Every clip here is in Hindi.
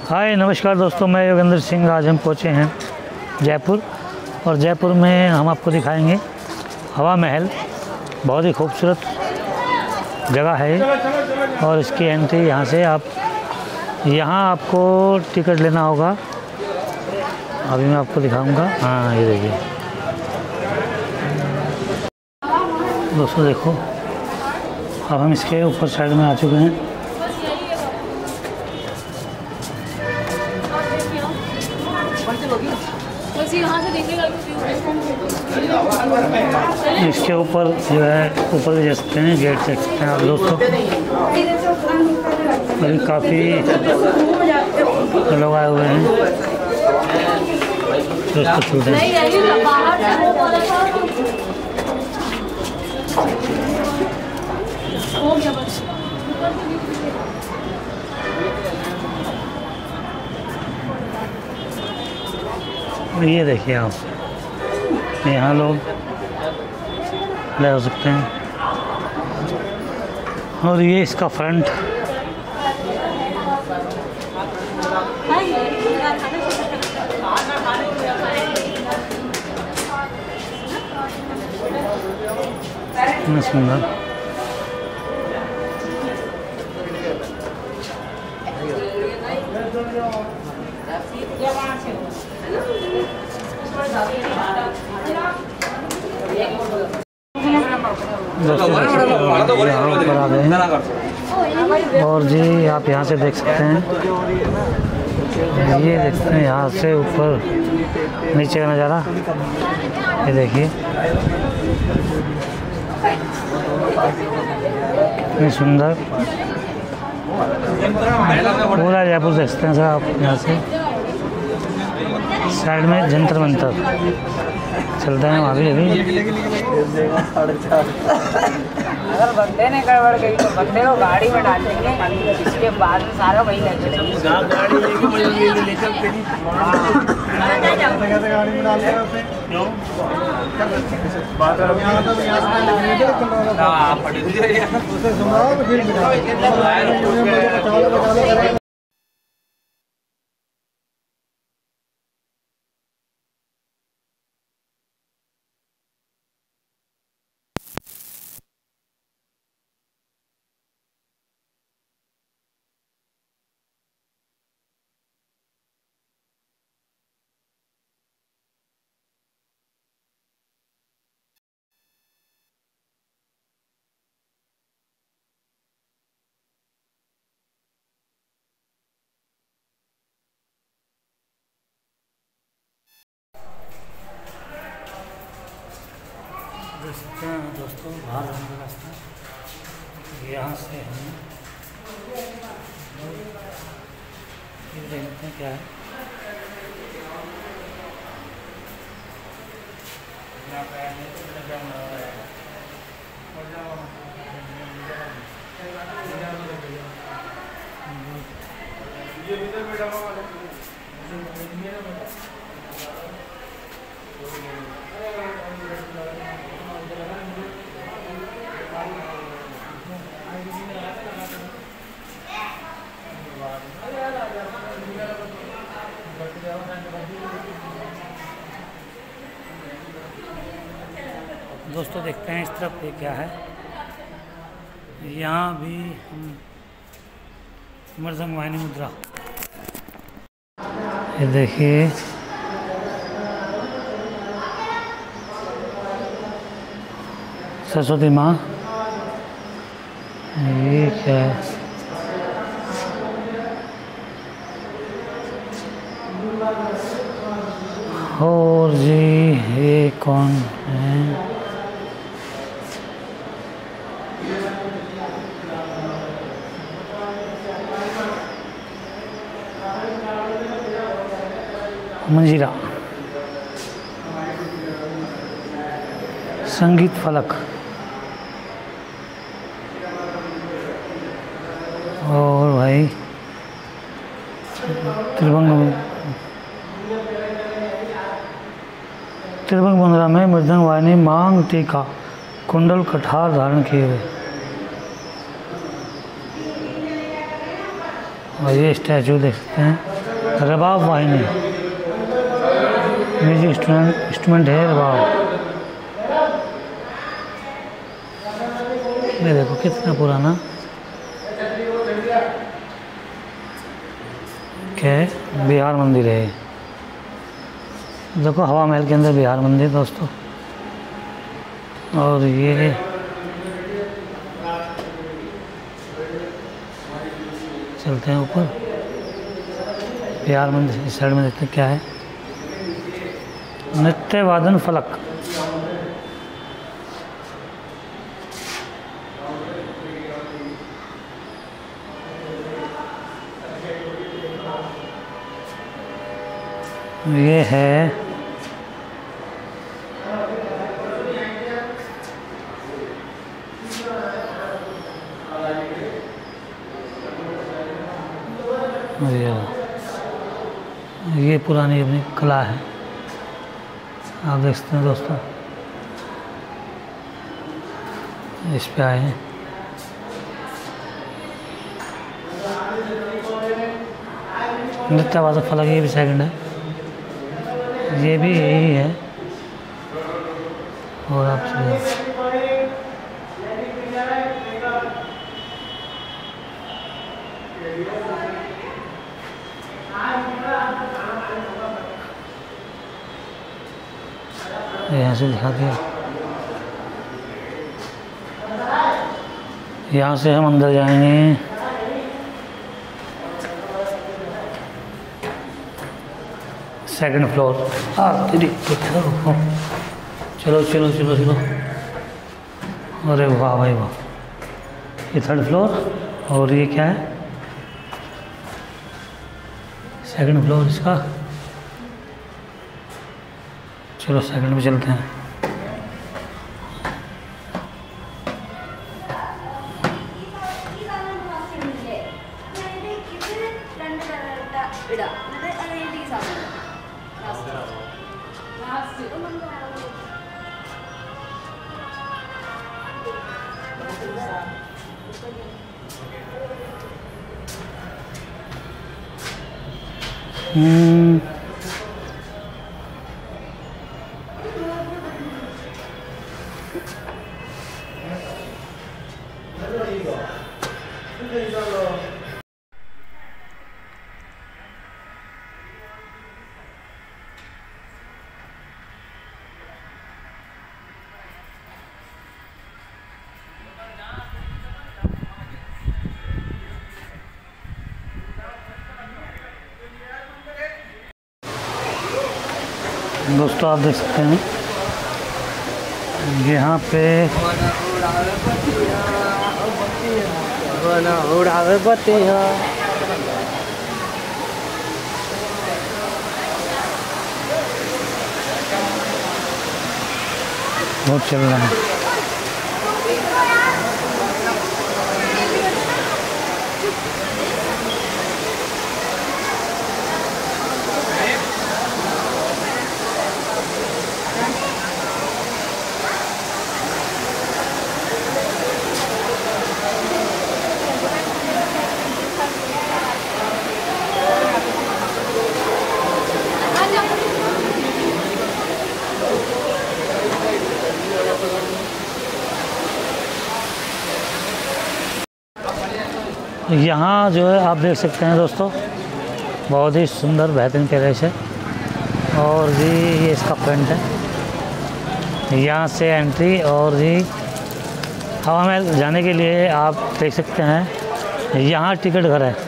हाय नमस्कार दोस्तों, मैं योगेंद्र सिंह। आज हम पहुँचे हैं जयपुर और जयपुर में हम आपको दिखाएंगे हवा महल। बहुत ही खूबसूरत जगह है और इसकी एंट्री यहाँ से यहाँ आपको टिकट लेना होगा। अभी मैं आपको दिखाऊंगा। हाँ ये देखिए दोस्तों, देखो अब हम इसके ऊपर साइड में आ चुके हैं। इसके ऊपर जो है ऊपर भी जा सकते हैं, गेट देख सकते हैं आप दोस्तों। अभी काफ़ी लोग आए हुए हैं दोस्तों, चलते हैं। ये देखिए आप, यहाँ लोग ले हो सकते हैं और ये इसका फ्रंट। इतना सुंदर। और जी आप यहाँ से देख सकते हैं, ये देखते हैं यहाँ से ऊपर नीचे का नज़ारा। ये देखिए कितनी सुंदर पूरा जयपुर देख सकते हैं सर आप। यहाँ से साइड में जंतर मंतर चलते हैं वहाँ भी। अगर बंदे ने गड़बड़ गई तो बंदे को गाड़ी में डालेंगे, इसके बाद में सारा वही लेके देख सकते हैं दोस्तों बाहर जाने का रास्ता। यहाँ से हम देखते हैं क्या है। दोस्तों देखते हैं इस तरफ ये क्या है। यहाँ भी हम मृदंग वाहिनी मुद्रा, ये देखिए सरस्वती माँ। ये क्या है? और जी ये कौन है? मंजीरा संगीत फलक। और भाई त्रिभंग मुद्रा में मृदंग वाहिनी मांग टीका कुंडल कठार धारण किए हुए। और ये स्टैचू देख सकते हैं। रबाब वाहिनी म्यूजिक इंस्ट्रूमेंट है रबाब। ये देखो कितना पुराना क्या है, बिहार मंदिर है। देखो हवा महल के अंदर बिहार मंदिर दोस्तों। और ये चलते हैं ऊपर बिहार मंदिर। इस साइड में देखते हैं क्या है, नृत्य वादन फलक। ये है ये पुरानी अपनी कला है, आप देख सकते हैं दोस्तों। इस पे आए हैं, नृत्यवादक फलक। ये भी सेकंड है, ये भी यही है। और आप यहाँ से दिखा दिया। यहाँ से हम अंदर जाएंगे। Second floor. चलो चलो चलो चलो। अरे वाह भाई वाह, ये थर्ड फ्लोर। और ये क्या है, सेकंड फ्लोर इसका। चलो सेकंड में चलते हैं। दोस्तों आप देख सकते हैं यहाँ पे बहुत चल रहा है। यहाँ जो है आप देख सकते हैं दोस्तों, बहुत ही सुंदर बेहतरीन पैलेस है। और जी ये इसका फ्रंट है, यहाँ से एंट्री। और जी हवा महल जाने के लिए आप देख सकते हैं यहाँ टिकट घर है।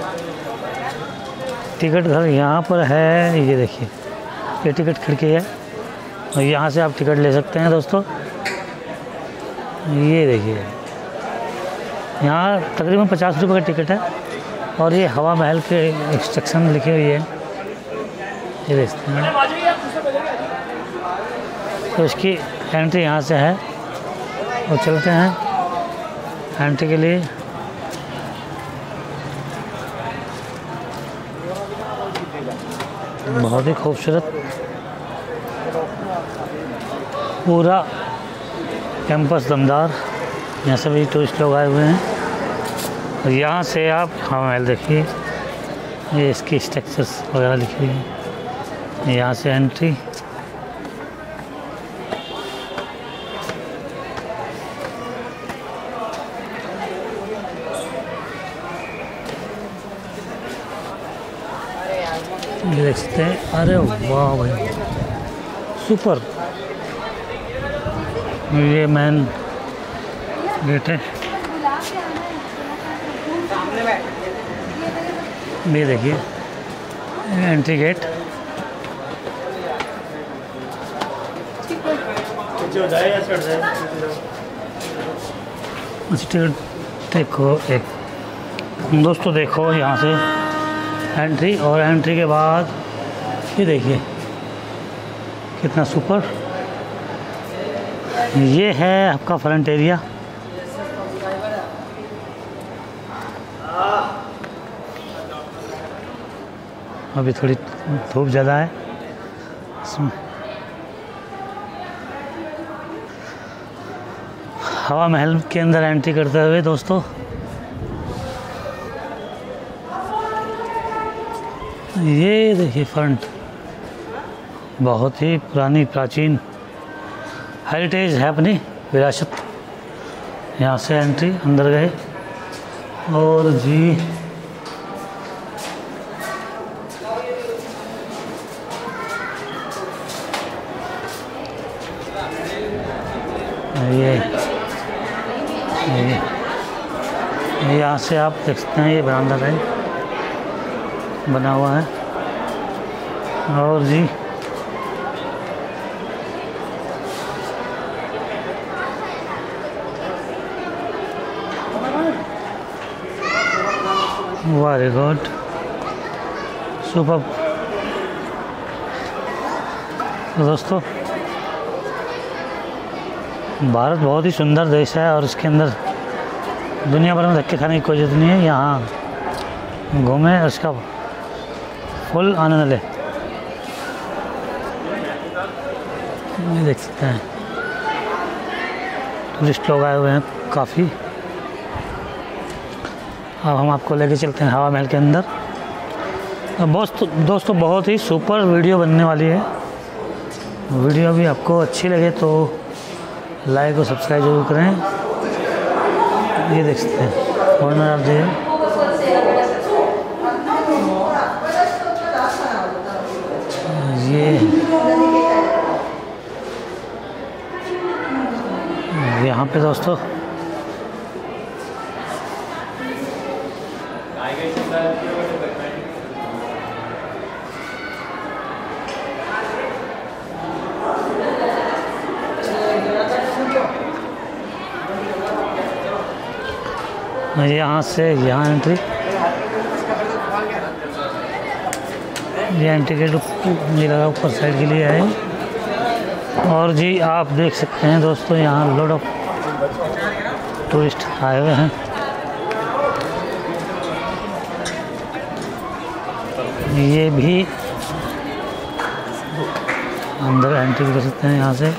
टिकट घर यहाँ पर है, ये देखिए ये टिकट खिड़की है और यहाँ से आप टिकट ले सकते हैं दोस्तों। ये देखिए यहाँ तकरीबन 50 रुपये का टिकट है। और ये हवा महल के इंस्ट्रक्शन लिखी हुई है, ये देखते हैं। तो इसकी एंट्री यहाँ से है और चलते हैं एंट्री के लिए। बहुत ही खूबसूरत पूरा कैंपस दमदार, यहाँ सभी टूरिस्ट लोग आए हुए हैं। और यहाँ से आप हवा महल देखिए, ये इसकी स्ट्रक्चर्स वगैरह लिखी हुई है। यहाँ से एंट्री, ये देख सकते हैं। अरे वाह भाई सुपर। ये मेन गेट है, ये देखिए एंट्री गेट। देखो एक दोस्तों, देखो यहाँ से एंट्री, और एंट्री के बाद ये देखिए कितना सुपर। ये है आपका फ्रंट एरिया। अभी थोड़ी धूप ज़्यादा है इसमें। हवा महल के अंदर एंट्री करते हुए दोस्तों, ये देखिए फ्रंट, बहुत ही पुरानी प्राचीन हेरिटेज है अपनी विरासत। यहाँ से एंट्री, अंदर गए और जी ये यहाँ से आप देख सकते हैं, ये बरामदा है बना हुआ है। और जी वेरी गुड, सुपर। तो दोस्तों, भारत बहुत ही सुंदर देश है और इसके अंदर दुनिया भर में धक्के खाने की कोई जरूरत नहीं है। यहाँ घूमें और इसका फुल आनंद ले। ये देख सकते हैं टूरिस्ट लोग आए हुए हैं काफ़ी। अब हम आपको लेके चलते हैं हवा महल के अंदर। दोस्तों बहुत ही सुपर वीडियो बनने वाली है। वीडियो भी आपको अच्छी लगे तो लाइक और सब्सक्राइब जरूर करें। ये देख सकते हैं कॉर्नर आप देखिए, ये यहाँ पे दोस्तों यहाँ से यहाँ एंट्री, ये एंट्री गेट मुझे लगा ऊपर साइड के लिए है। और जी आप देख सकते हैं दोस्तों, यहाँ लॉट ऑफ टूरिस्ट आए हुए हैं। ये भी अंदर एंट्री कर सकते हैं यहाँ से।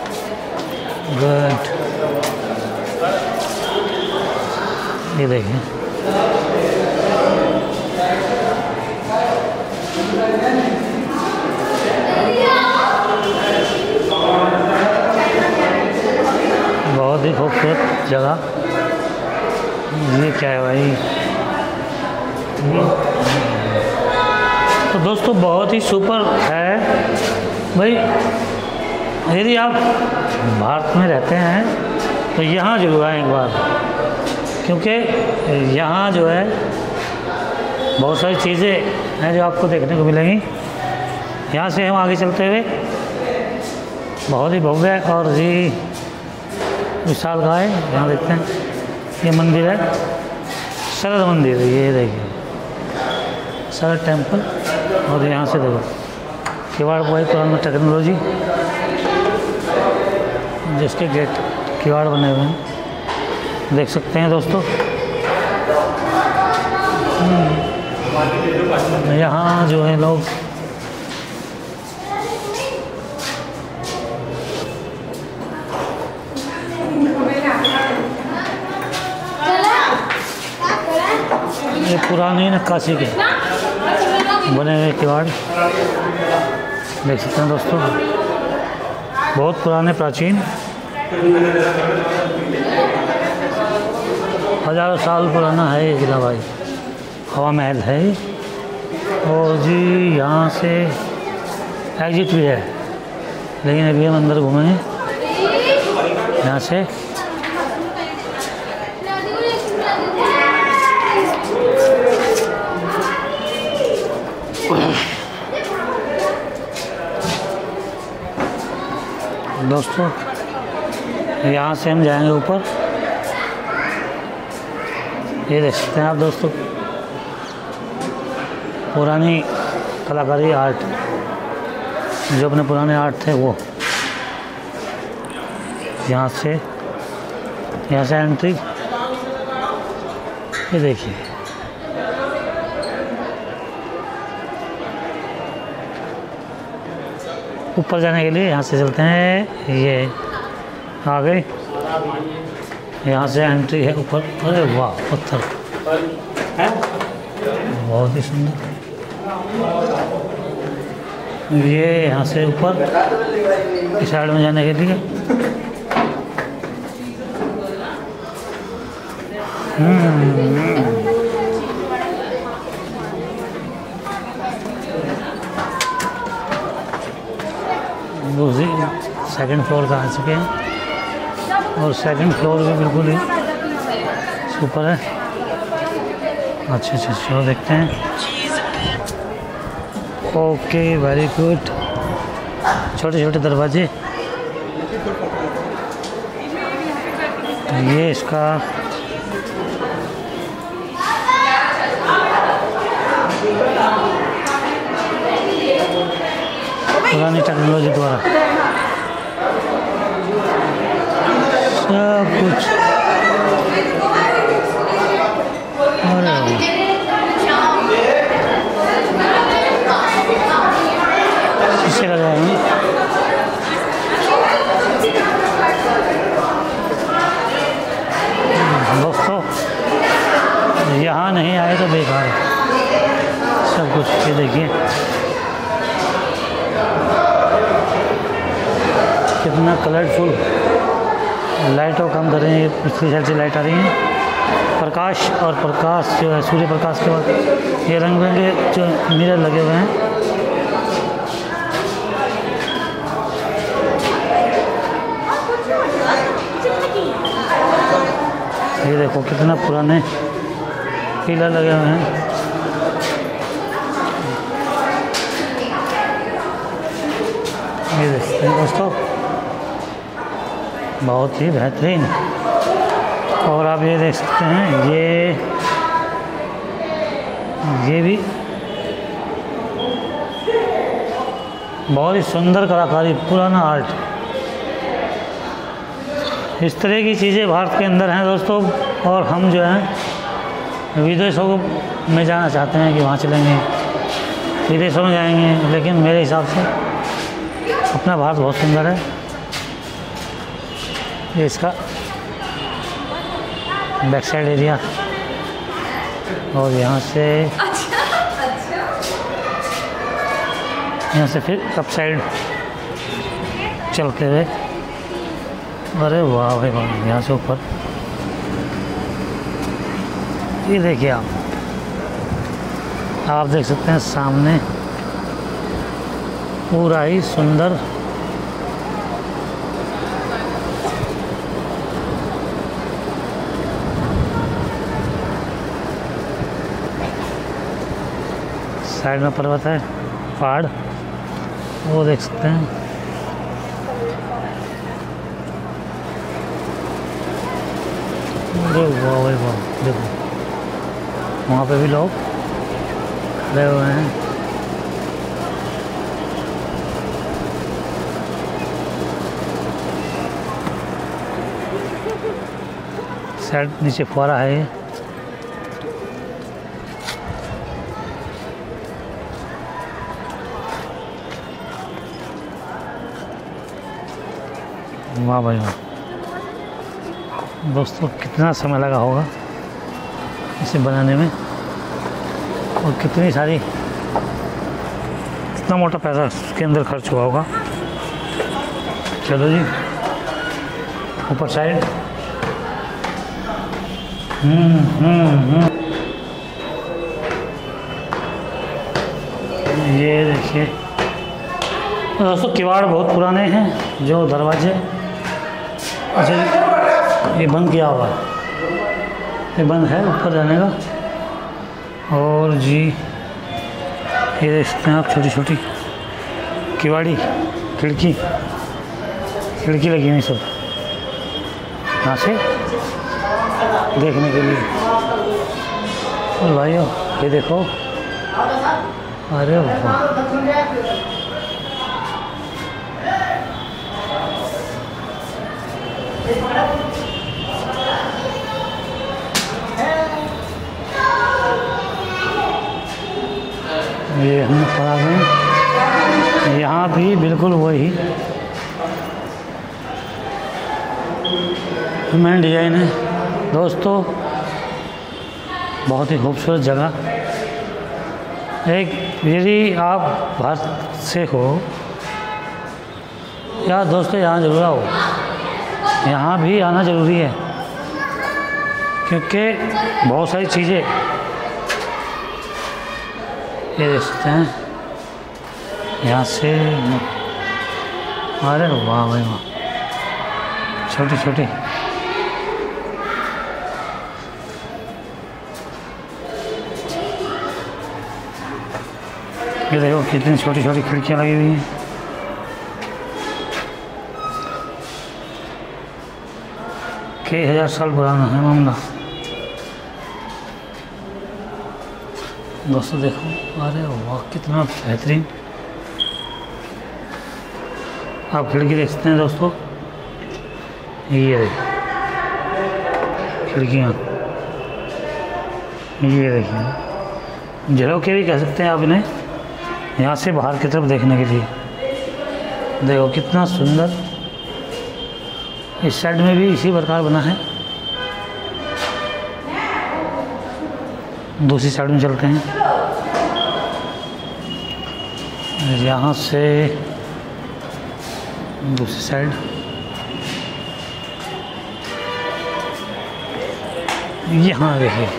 गुड, ये देखिए बहुत ही खूबसूरत जगह। ये क्या है भाई? तो दोस्तों बहुत ही सुपर है भाई। यदि आप भारत में रहते हैं तो यहाँ जरूर आएँ एक बार, क्योंकि यहाँ जो है बहुत सारी चीज़ें हैं जो आपको देखने को मिलेंगी। यहाँ से हम आगे चलते हुए, बहुत ही भव्य और जी विशाल गाय यहाँ देखते हैं। ये मंदिर है शरद मंदिर, ये देखिए शरद टेम्पल। और यहाँ से देखो किवाड़ बड़ी पुरानी टेक्नोलॉजी, जिसके गेट किवाड़ बने हुए हैं, देख सकते हैं दोस्तों। यहाँ जो है लोग ये पुरानी नक्काशी के बने हुए किवाड़ देख सकते हैं दोस्तों, बहुत पुराने प्राचीन, हज़ारों साल पुराना है ये किला भाई। हवा महल है और जी यहाँ से एग्जिट भी है, लेकिन अभी हम अंदर घूमेंगे यहाँ से। दोस्तों यहाँ से हम जाएंगे ऊपर, ये देख सकते हैं आप दोस्तों, पुरानी कलाकारी आर्ट, जो अपने पुराने आर्ट थे वो। यहाँ से एंट्री, ये देखिए। ऊपर जाने के लिए यहाँ से चलते हैं, ये आ गए, यहाँ से एंट्री है ऊपर। अरे वाह, पत्थर बहुत ही सुंदर। ये यहाँ से ऊपर इस साइड में जाने के लिए दूसरी सेकंड फ्लोर का आ चुके हैं, और सेकंड फ्लोर भी बिल्कुल ही ऊपर है। अच्छा, चलो देखते हैं। Okay, very good. छोटे छोटे दरवाजे, ये इसका पुरानी टेक्नोलॉजी द्वारा सब कुछ। अरे शीशे लगाए हैं। दोस्तों यहाँ नहीं आए तो बेकार है सब कुछ। ये देखिए कितना कलरफुल, लाइटों कम कर रही है, पिछली साइड से लाइट आ रही है। प्रकाश और प्रकाश जो है, सूर्य प्रकाश के बाद ये रंग बिरंगे जो मिरर लगे हुए हैं। ये देखो कितना पुराने पिलर लगे हुए हैं। ये देखते हैं दोस्तों, बहुत ही बेहतरीन। और आप ये देख सकते हैं, ये भी बहुत ही सुंदर कलाकारी, पुराना आर्ट। इस तरह की चीज़ें भारत के अंदर हैं दोस्तों, और हम जो हैं विदेशों में जाना चाहते हैं कि वहाँ चलेंगे, विदेशों में जाएंगे, लेकिन मेरे हिसाब से अपना भारत बहुत सुंदर है। ये इसका बैक साइड एरिया, और यहाँ से फिर अप साइड चलते हुए। अरे वाह भाई वाह, यहाँ से ऊपर ये देखिए आप देख सकते हैं सामने पूरा ही सुंदर साइड में पर्वत है, पहाड़ वो देख सकते हैं। अरे वाह भाई वाह, देखो वहाँ पे भी लोग खड़े हुए हैं। साइड नीचे फुहारा है। वाह भाई वाह दोस्तों, कितना समय लगा होगा इसे बनाने में, और कितनी सारी इतना मोटा पैसा इसके अंदर खर्च हुआ होगा। चलो जी ऊपर साइड। ये देखिए दोस्तों, किवाड़ बहुत पुराने हैं जो दरवाजे। अच्छा ये बंद किया हुआ है, ये बंद है ऊपर जाने का। और जी ये देखते हैं आप, छोटी छोटी किवाड़ी, खिड़की लगी हुई सब यहाँ से देखने के लिए। और भाइयों ये देखो, अरे वाह, ये हम पड़ा गए। यहाँ भी बिल्कुल वही मैन डिजाइन है दोस्तों। बहुत ही खूबसूरत जगह। एक यदि आप भारत से हो या दोस्तों यहाँ ज़रूर आओ, यहाँ भी आना ज़रूरी है क्योंकि बहुत सारी चीज़ें ये देख सकते हैं यहाँ से। अरे वाह भाई वाह, छोटी छोटी ये देखो कितनी छोटी छोटी खिड़कियाँ लगी हुई हैं। कई हज़ार साल पुराना है मामला दोस्तों। देखो अरे वाह कितना बेहतरीन। आप खिड़की देख सकते हैं दोस्तों, ये देखिए खिड़कियाँ, ये देखिए झरोखे भी कह सकते हैं आप इन्हें, यहाँ से बाहर की तरफ देखने के लिए। देखो कितना सुंदर। इस साइड में भी इसी प्रकार बना है। दूसरी साइड में चलते हैं। यहाँ से दूसरी साइड, यहाँ देखिए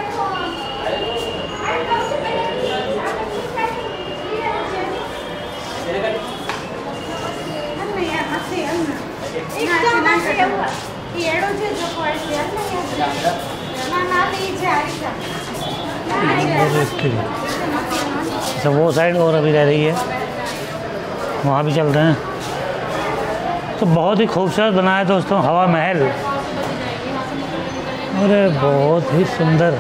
अच्छा वो साइड और अभी रह रही है, वहाँ भी चलते हैं। तो बहुत ही खूबसूरत बना है दोस्तों हवा महल। अरे बहुत ही सुंदर।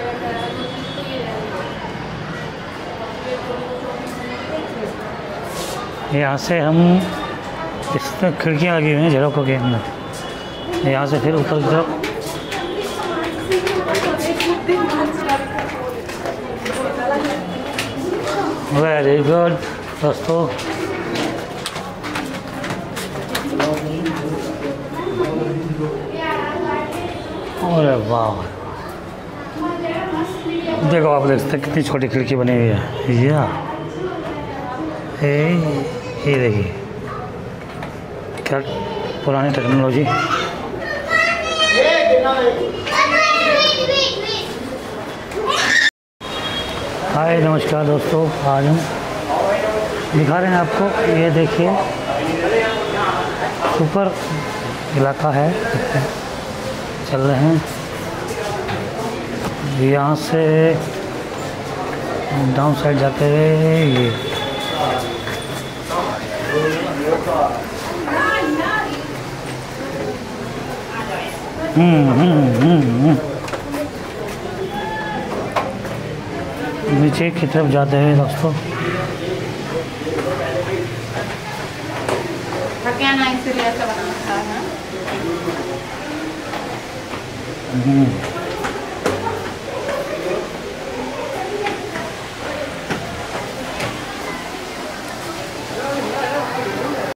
यहाँ से हम, इसमें खिड़कियाँ लगी हुई हैं झरोखों के अंदर। यहाँ से फिर ऊपर की तरफ वेरी गुड दोस्तों। अरे वाह देखो, आप देख सकते हैं कितनी छोटी खिड़की बनी हुई है। ये देखिए क्या पुरानी टेक्नोलॉजी। हाय नमस्कार दोस्तों, आज हम दिखा रहे हैं आपको, ये देखिए ऊपर इलाका है, चल रहे हैं। यहाँ से डाउन साइड जाते हुए ये नीचे की तरफ जाते हुए दोस्तों। इसलिए ऐसा बना था ना।